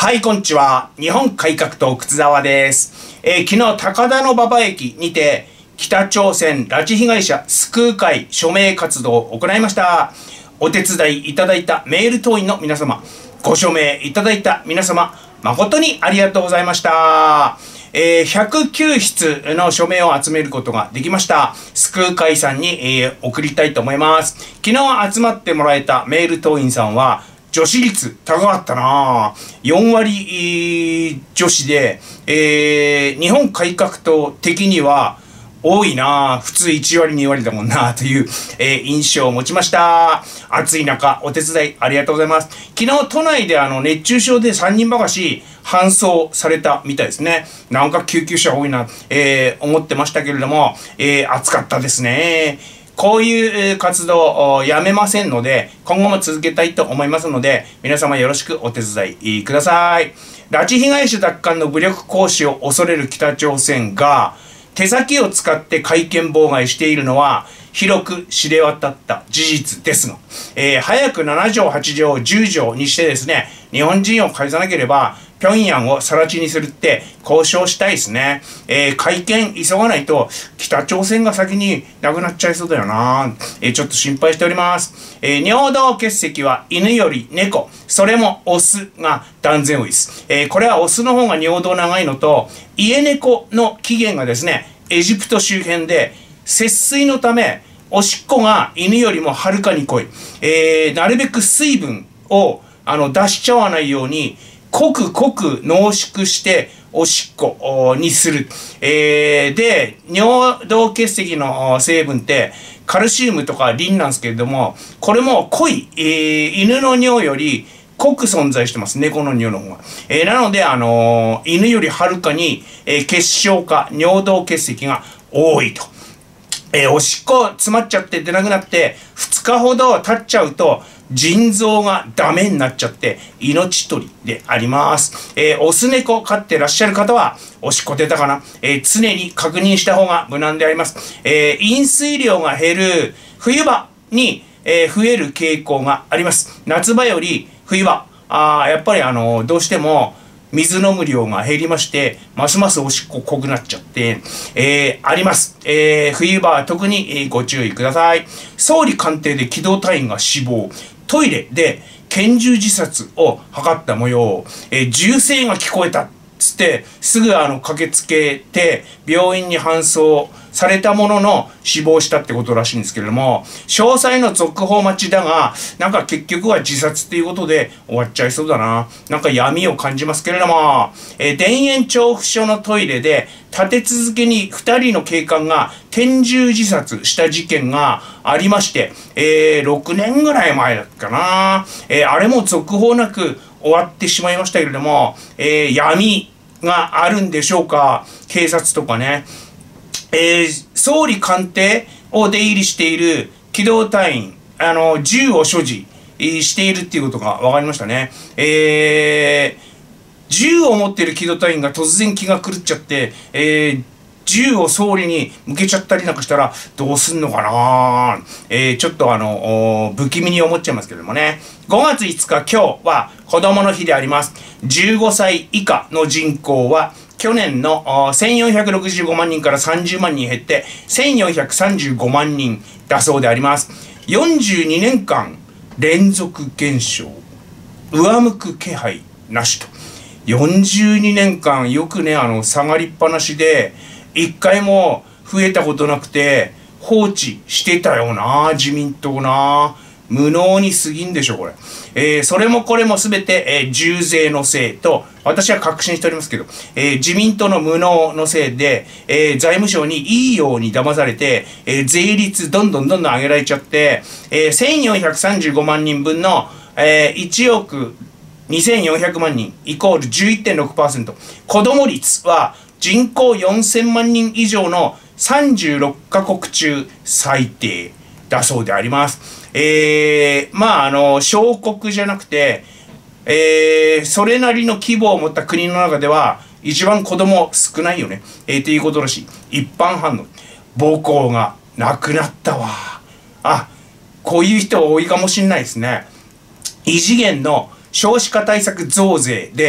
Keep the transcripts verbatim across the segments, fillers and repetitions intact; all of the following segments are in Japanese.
はい、こんにちは。日本改革党靴沢です。えー、昨日、高田馬場駅にて、北朝鮮拉致被害者救う会署名活動を行いました。お手伝いいただいたメール党員の皆様、ご署名いただいた皆様、誠にありがとうございました。えー、ひゃくきゅうひつの署名を集めることができました。救う会さんに、えー、送りたいと思います。昨日集まってもらえたメール党員さんは、女子率高かったなぁ。よんわり女子で、えー、日本改革党的には多いなぁ。普通いちわりにわりだもんなぁという、えー、印象を持ちました。暑い中、お手伝いありがとうございます。昨日都内であの熱中症でさんにんばかし搬送されたみたいですね。なんか救急車多いな、えー、思ってましたけれども、えー、暑かったですね。こういう活動をやめませんので、今後も続けたいと思いますので、皆様よろしくお手伝いください。拉致被害者奪還の武力行使を恐れる北朝鮮が、手先を使って会見妨害しているのは、広く知れ渡った事実ですが、えー、早くななじょう、はちじょう、じゅうじょうにしてですね、日本人を返さなければ、平壌を更地にするって交渉したいですね。えー、会見急がないと北朝鮮が先になくなっちゃいそうだよな。えー、ちょっと心配しております。えー、尿道結石は犬より猫、それもオスが断然多いです。えー、これはオスの方が尿道長いのと、家猫の起源がですね、エジプト周辺で節水のため、おしっこが犬よりもはるかに濃い。えー、なるべく水分をあの出しちゃわないように、濃く濃く濃縮しておしっこにする。えー、で、尿道結石の成分ってカルシウムとかリンなんですけれども、これも濃い、えー、犬の尿より濃く存在してます。猫の尿の方が。えー、なので、あのー、犬よりはるかに、えー、結晶化、尿道結石が多いと。えー、おしっこ詰まっちゃって出なくなって、ふつかほど経っちゃうと、腎臓がダメになっちゃって命取りであります。えー、オス猫飼ってらっしゃる方はおしっこ出たかな、えー、常に確認した方が無難であります。えー、飲水量が減る冬場に、えー、増える傾向があります。夏場より冬場、あやっぱりあのー、どうしても水飲む量が減りまして、ますますおしっこ濃くなっちゃって、えー、あります。えー、冬場は特にご注意ください。総理官邸で機動隊員が死亡。トイレで拳銃自殺を図った模様。えー、銃声が聞こえた。つって、すぐあの駆けつけて、病院に搬送されたものの死亡したってことらしいんですけれども、詳細の続報待ちだが、なんか結局は自殺っていうことで終わっちゃいそうだな。なんか闇を感じますけれども、えー、田園調布署のトイレで立て続けにふたりの警官が拳銃自殺した事件がありまして、えー、ろくねんぐらい前だっかな。えー、あれも続報なく終わってしまいましたけれども、えー、闇があるんでしょうか。警察とかね。えー、総理官邸を出入りしている機動隊員、あの、銃を所持しているっていうことが分かりましたね。えー、銃を持っている機動隊員が突然気が狂っちゃって、えー、銃を総理に向けちゃったりなんかしたらどうすんのかな、えー、ちょっとあの、不気味に思っちゃいますけどもね。ごがついつか今日は子供の日であります。じゅうごさい以下の人口は去年のせんよんひゃくろくじゅうごまんにんからさんじゅうまんにん減ってせんよんひゃくさんじゅうごまんにんだそうであります。よんじゅうにねんかん連続減少。上向く気配なしと。よんじゅうにねんかんよくね、あの、下がりっぱなしで、一回も増えたことなくて放置してたよな、自民党な。無能に過ぎんでしょこれ。えー、それもこれも全て、えー、重税のせいと私は確信しておりますけど、えー、自民党の無能のせいで、えー、財務省にいいように騙されて、えー、税率どんどんどんどん上げられちゃって、えー、せんよんひゃくさんじゅうごまんにんぶんの、えー、いちおくにせんよんひゃくまんにんイコール じゅういってんろくパーセント。子供率は人口よんせんまんにん以上のさんじゅうろっかこく中最低だそうであります。えー、まああの小国じゃなくて、えー、それなりの規模を持った国の中では一番子供少ないよね、えー、っていうことらしい。一般反応、母校がなくなったわ。あ、こういう人多いかもしれないですね。異次元の少子化対策増税で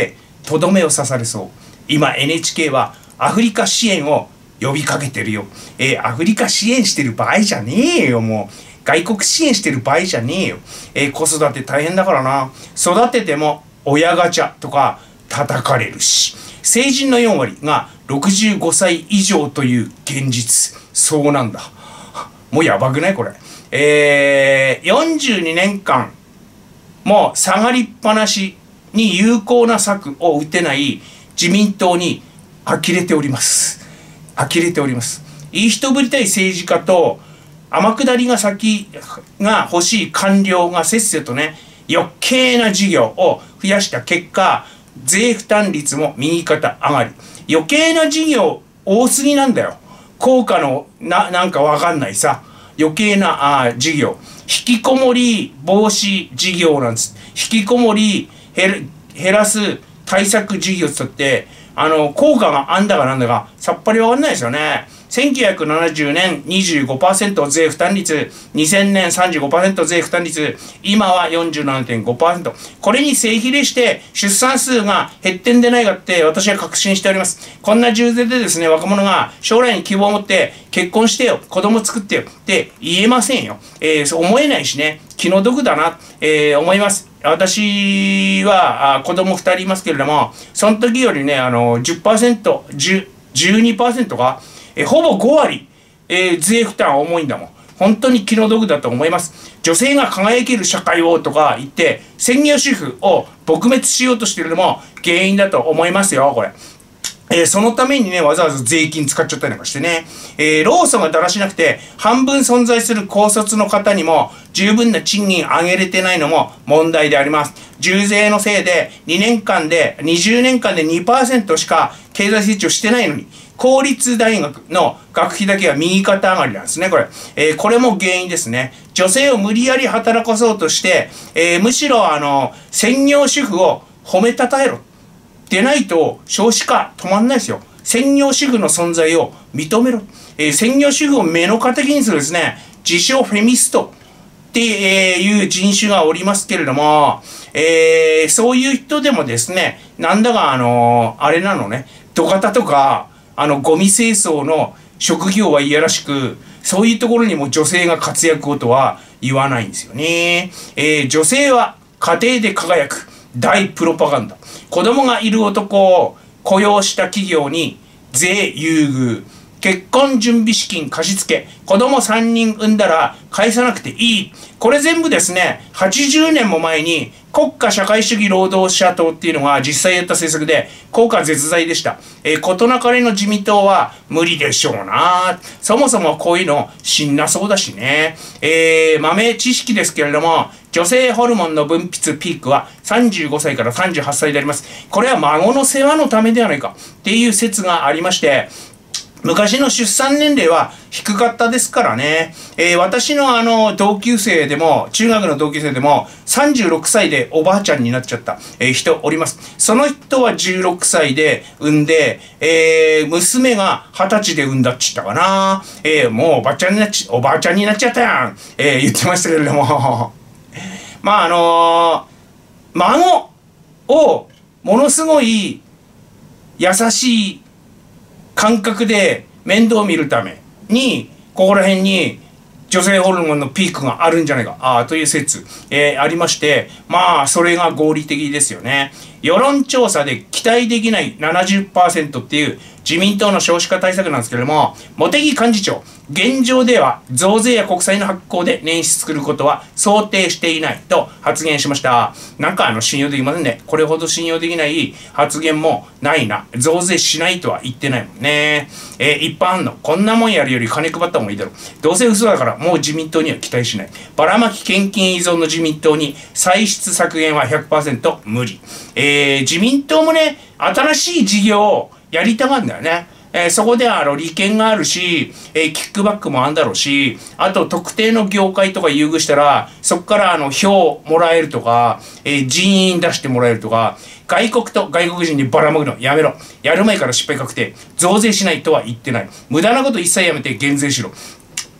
とどめを刺されそう。今 エヌエイチケー はアフリカ支援を呼びかけてるよ。えー、アフリカ支援してる場合じゃねえよ、もう。外国支援してる場合じゃねえよ。えー、子育て大変だからな。育てても親ガチャとか叩かれるし。成人のよんわりがろくじゅうごさい以上という現実。そうなんだ。もうやばくないこれ。えー、よんじゅうにねんかんもう下がりっぱなしに有効な策を打てない自民党に呆れております。呆れております。いい人ぶりたい政治家と天下りが先が欲しい官僚がせっせとね、余計な事業を増やした結果、税負担率も右肩上がり。余計な事業多すぎなんだよ。効果のな、なんかわかんないさ。余計なあ事業。引きこもり防止事業なんです。引きこもり減らす対策事業って言って、あの、効果があんだかなんだかさっぱりわかんないですよね。せんきゅうひゃくななじゅうねん にじゅうごパーセント 税負担率、にせんねん さんじゅうごパーセント 税負担率、今は よんじゅうななてんごパーセント。これに正比例して出産数が減ってんでないかって私は確信しております。こんな重税でですね、若者が将来に希望を持って結婚してよ、子供作ってよって言えませんよ。えー、思えないしね、気の毒だな、えー、思います。私はあ子供ふたりいますけれども、その時よりね、あの じゅっパーセント、じゅう、じゅうにパーセント が、えほぼごわり、えー、税負担重いんだもん。本当に気の毒だと思います。女性が輝ける社会をとか言って、専業主婦を撲滅しようとしているのも原因だと思いますよ、これ。えー、そのためにね、わざわざ税金使っちゃったりなんかしてね。えー、労組がだらしなくて、半分存在する高卒の方にも、十分な賃金上げれてないのも問題であります。重税のせいで、にねんかんで、にじゅうねんかんで にパーセント しか経済成長してないのに、公立大学の学費だけは右肩上がりなんですね、これ。えー、これも原因ですね。女性を無理やり働かそうとして、えー、むしろ、あの、専業主婦を褒めたたえろ。でないと少子化止まんないですよ。専業主婦の存在を認めろ。えー、専業主婦を目の敵にするですね、自称フェミストっていう人種がおりますけれども、えー、そういう人でもですね、なんだかあのー、あれなのね、土方とか、あの、ゴミ清掃の職業はいやらしく、そういうところにも女性が活躍をとは言わないんですよね。えー、女性は家庭で輝く。大プロパガンダ。子供がいる男を雇用した企業に税優遇。結婚準備資金貸し付け。子供さんにん産んだら返さなくていい。これ全部ですね、はちじゅうねんも前に国家社会主義労働者党っていうのが実際やった政策で効果絶大でした。えー、事なかれの自民党は無理でしょうな。そもそもこういうのしんなそうだしね。えー、豆知識ですけれども、女性ホルモンの分泌ピークはさんじゅうごさいからさんじゅうはっさいであります。これは孫の世話のためではないかっていう説がありまして、昔の出産年齢は低かったですからね。えー、私のあの同級生でも、中学の同級生でもさんじゅうろくさいでおばあちゃんになっちゃった、えー、人おります。その人はじゅうろくさいで産んで、えー、娘がはたちで産んだっちったかな。えー、もうおばあちゃんになっち、おばあちゃんになっちゃったやん。えー、言ってましたけれども。まああのー、孫をものすごい優しい感覚で面倒を見るために、ここら辺に女性ホルモンのピークがあるんじゃないか、あという説、えー、ありまして、まあ、それが合理的ですよね。世論調査で期待できない ななじゅっパーセント っていう自民党の少子化対策なんですけれども、茂木幹事長、現状では増税や国債の発行で年収作ることは想定していないと発言しました。なんかあの信用できませんね。これほど信用できない発言もないな。増税しないとは言ってないもんね。えー、一般反応、こんなもんやるより金配った方がいいだろう。どうせ嘘だからもう自民党には期待しない。ばらまき献金依存の自民党に歳出削減は ひゃくパーセント 無理。えー、自民党もね、新しい事業をやりたがるんだよね。えー、そこではあの利権があるし、えー、キックバックもあんだろうし、あと特定の業界とか優遇したら、そこからあの票もらえるとか、えー、人員出してもらえるとか、外国と外国人にばらまくのやめろ。やる前から失敗確定。増税しないとは言ってない。無駄なこと一切やめて減税しろ。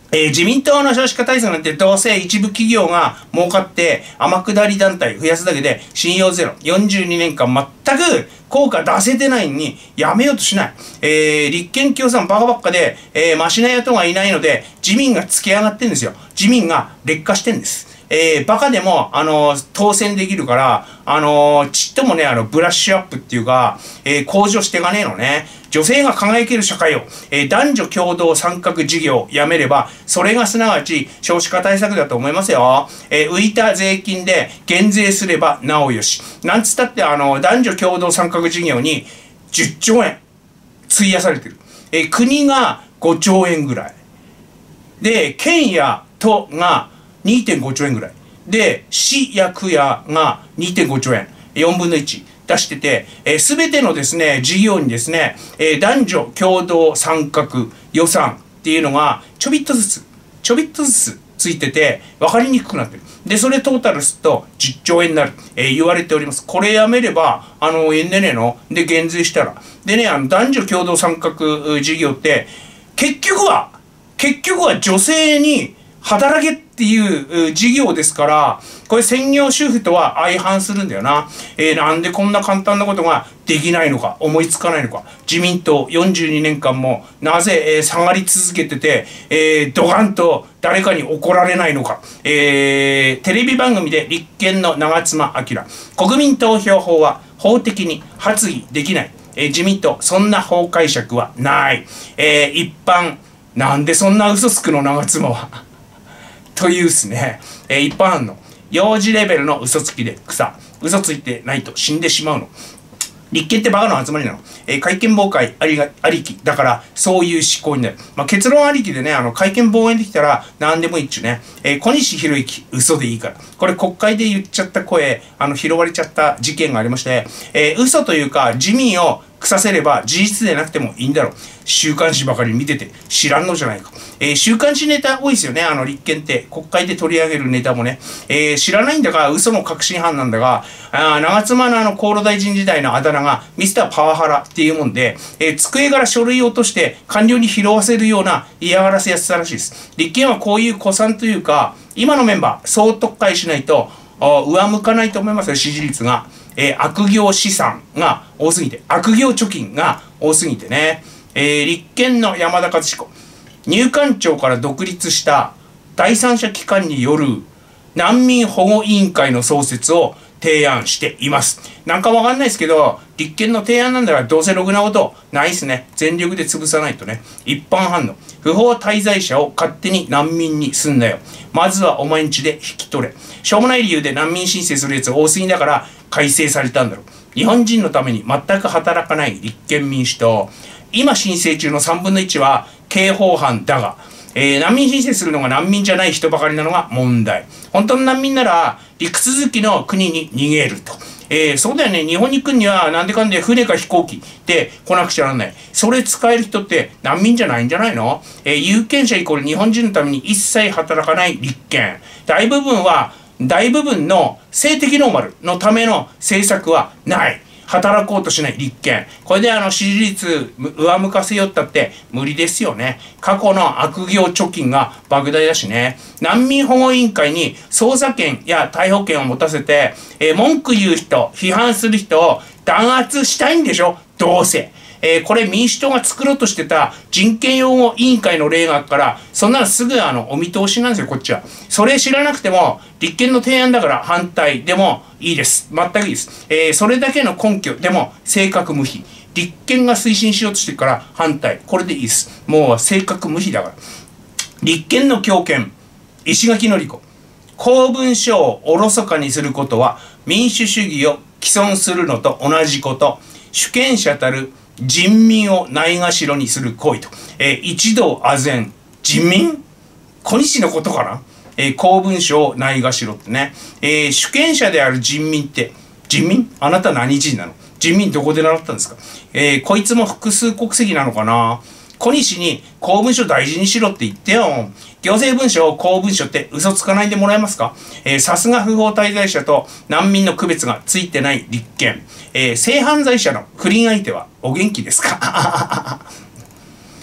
えー、自民党の少子化対策なんてどうせ一部企業が儲かって天下り団体増やすだけで信用ゼロ。よんじゅうにねんかん全く効果出せてないのにやめようとしない。えー、立憲共産バカばっかで、えー、マシな野党がいないので自民がつけ上がってんですよ。自民が劣化してんです。えー、バカでも、あのー、当選できるから、あのー、ちっともね、あの、ブラッシュアップっていうか、えー、向上していかねえのね。女性が輝ける社会を、えー、男女共同参画事業をやめれば、それがすなわち少子化対策だと思いますよ。えー、浮いた税金で減税すればなおよし。なんつったって、あのー、男女共同参画事業にじゅっちょうえん費やされてる。えー、国がごちょうえんぐらい。で、県や都がにてんごちょうえんぐらい。で、市や区やが にてんごちょうえん。よんぶんのいち出してて、す、え、べ、てのですね、事業にですね、えー、男女共同参画予算っていうのがちょびっとずつ、ちょびっとずつついてて、分かりにくくなってる。で、それトータルするとじゅっちょうえんになる。えー、言われております。これやめれば、あの、えんでねえので、減税したら。でね、あの、男女共同参画事業って、結局は、結局は女性に働けっていう事業ですから、これ専業主婦とは相反するんだよな。えー、なんでこんな簡単なことができないのか、思いつかないのか。自民党よんじゅうにねんかんもなぜ、えー、下がり続けてて、えー、ドカンと誰かに怒られないのか。えー、テレビ番組で立憲の長妻昭、国民投票法は法的に発議できない。えー、自民党、そんな法解釈はない。えー、一般、なんでそんな嘘つくの長妻は。というですね、えー、一般の幼児レベルの嘘つきで草。嘘ついてないと死んでしまうの。立憲ってバカの集まりなの。えー、会見妨害ありがありき。だから、そういう思考になる。まあ、結論ありきでね、あの、会見妨害できたら何でもいいっちゅうね。えー、小西博之、嘘でいいから。これ国会で言っちゃった声、あの、拾われちゃった事件がありまして、えー、嘘というか、自民を腐せれば事実でなくてもいいんだろう。週刊誌ばかり見てて知らんのじゃないか。えー、週刊誌ネタ多いですよね。あの立憲って国会で取り上げるネタもね。えー、知らないんだが嘘の確信犯なんだが、あ長妻のあの厚労大臣時代のあだ名がミスターパワハラっていうもんで、えー、机から書類を落として官僚に拾わせるような嫌がらせやってたらしいです。立憲はこういう古参というか、今のメンバー総特会しないと上向かないと思いますよ、支持率が。えー、悪行資産が多すぎて、悪行貯金が多すぎてね。えー、立憲の山田勝彦、入管庁から独立した第三者機関による難民保護委員会の創設を提案しています。なんかわかんないですけど、立憲の提案なんだからどうせろくなことないっすね。全力で潰さないとね。一般反応。不法滞在者を勝手に難民にすんなよ。まずはお前んちで引き取れ。しょうもない理由で難民申請するやつ多すぎだから改正されたんだろう。日本人のために全く働かない立憲民主党。今申請中のさんぶんのいちは刑法犯だが、えー、難民申請するのが難民じゃない人ばかりなのが問題。本当の難民なら陸続きの国に逃げると。えー、そうだよね。日本に来るにはなんでかんで船か飛行機で来なくちゃならない。それ使える人って難民じゃないんじゃないの？えー、有権者イコール日本人のために一切働かない立憲。大部分は、大部分の性的ノーマルのための政策はない。働こうとしない立憲。これであの支持率上向かせよったって無理ですよね。過去の悪行貯金が莫大だしね。難民保護委員会に捜査権や逮捕権を持たせて、えー、文句言う人、批判する人を弾圧したいんでしょ？どうせ。えー、これ民主党が作ろうとしてた人権擁護委員会の例があるから、そんなのすぐあのお見通しなんですよ、こっちは。それ知らなくても、立憲の提案だから反対でもいいです。全くいいです。えー、それだけの根拠でも正確無比。立憲が推進しようとしてるから反対。これでいいです。もう正確無比だから。立憲の強権、石垣のり子。公文書をおろそかにすることは民主主義を毀損するのと同じこと。主権者たる人民をないがしろにする行為と。えー、一同唖然。人民？小西のことかな？えー、公文書をないがしろってね。えー、主権者である人民って、人民？あなた何人なの？人民どこで習ったんですか？えー、こいつも複数国籍なのかな？小西に公文書大事にしろって言ってよ。行政文書を公文書って嘘つかないでもらえますか？えー、さすが不法滞在者と難民の区別がついてない立憲。えー、性犯罪者の不倫相手はお元気ですか？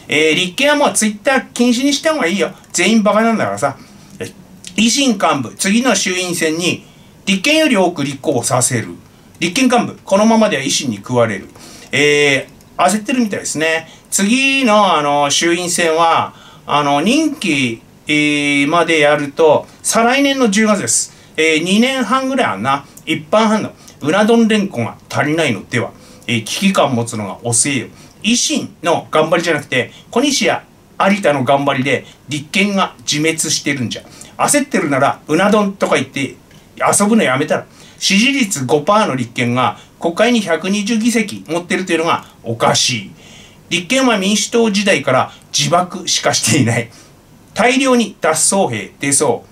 えー、立憲はもうツイッター禁止にした方がいいよ。全員バカなんだからさ。維新幹部、次の衆院選に立憲より多く立候補させる。立憲幹部、このままでは維新に食われる。えー、焦ってるみたいですね。次の、あの、衆院選は、あの、任期、えー、までやると、再来年のじゅうがつです。えー、にねんはんぐらいあんな。一般判断。うな丼連呼が足りないのでは。えー、危機感持つのが遅えよ。維新の頑張りじゃなくて、小西や有田の頑張りで立憲が自滅してるんじゃ。焦ってるなら、うな丼とか言って遊ぶのやめたら。支持率 ごパーセント の立憲が国会にひゃくにじゅうぎせき持ってるというのがおかしい。立憲は民主党時代から自爆しかしていない。大量に脱走兵出そう。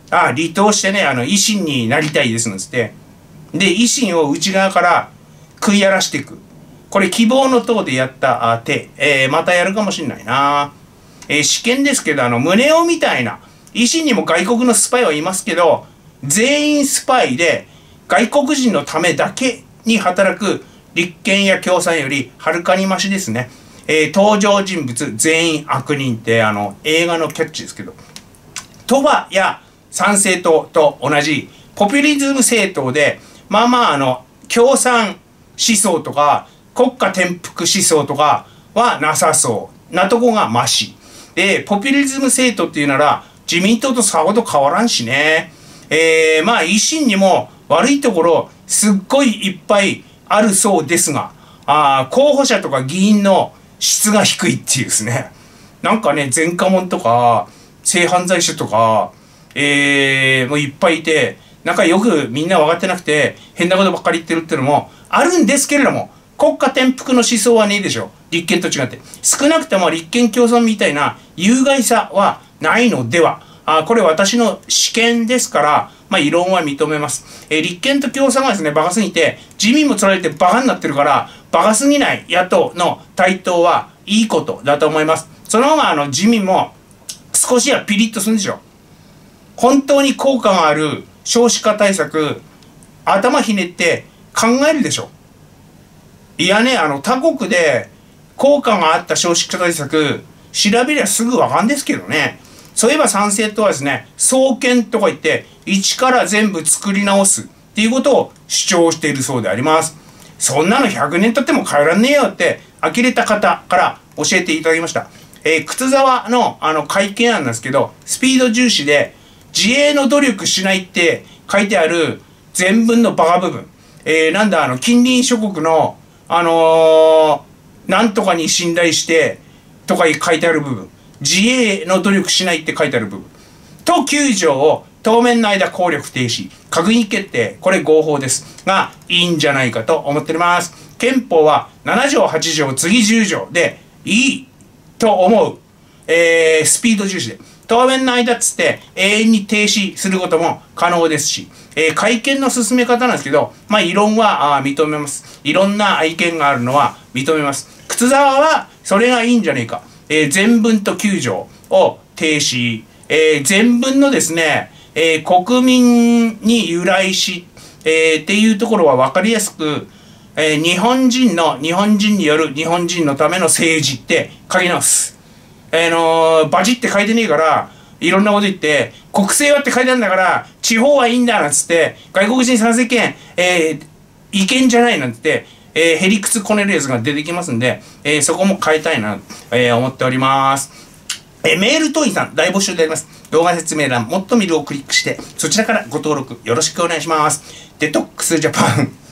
ああ、離党してね、あの、維新になりたいですのつって。で、維新を内側から食い荒らしていく。これ希望の党でやった手、えー、またやるかもしれないな。えー、試験ですけど、あの、宗男みたいな、維新にも外国のスパイはいますけど、全員スパイで外国人のためだけに働く立憲や共産よりはるかにマシですね。えー、登場人物全員悪人ってあの映画のキャッチですけど、鳥羽や参政党と同じポピュリズム政党で、まあまああの共産思想とか国家転覆思想とかはなさそうなとこがマシ。で、ポピュリズム政党っていうなら自民党とさほど変わらんしね。えー、まあ維新にも悪いところすっごいいっぱいあるそうですが、あ候補者とか議員の質が低いっていうですね。なんかね、前科者とか性犯罪者とか、えー、もういっぱいいて、なんかよくみんな分かってなくて変なことばっかり言ってるっていうのもあるんですけれども、国家転覆の思想はねえでしょ。立憲と違って。少なくとも立憲共産みたいな有害さはないのでは。あこれ私の試験ですから、まあ、異論は認めます。えー、立憲と共産がですね、バカすぎて、自民もつられてバカになってるから、バカすぎない野党の台頭はいいことだと思います。その方があの自民も少しはピリッとするんでしょ。本当に効果がある少子化対策、頭ひねって考えるでしょ。いやね、あの他国で効果があった少子化対策、調べりゃすぐわかんですけどね。そういえば参政党はですね、創建とか言って、一から全部作り直すっていうことを主張しているそうであります。そんなのひゃくねん経っても変えらんねえよって呆れた方から教えていただきました。えー、靴沢のあの会見案なんですけど、スピード重視で自衛の努力しないって書いてある前文のバカ部分。えー、なんだあの近隣諸国のあのー、なんとかに信頼してとか書いてある部分。自衛の努力しないって書いてある部分。ときゅう条を当面の間効力停止。閣議決定。これ合法です。が、いいんじゃないかと思っております。憲法はなな条はち条次じゅう条でいいと思う。えー、スピード重視で。当面の間っつって永遠に停止することも可能ですし、えー、会見の進め方なんですけど、まあ異論はあ認めます。いろんな意見があるのは認めます。靴沢はそれがいいんじゃねえか。えー、前文ときゅう条を停止、えー、前文のですね、えー、国民に由来し、えー、っていうところは分かりやすく、えー、日本人の日本人による日本人のための政治って書き直す。あのー、バチって書いてねえからいろんなこと言って国政はって書いてあるんだから地方はいいんだなんつって外国人参政権、えー、違憲じゃないなんつって。えー、ヘリクツコネルエスが出てきますんで、えー、そこも変えたいなと、えー、思っております。えー、メール党員さん大募集であります。動画説明欄もっと見るをクリックしてそちらからご登録よろしくお願いします。デトックスジャパン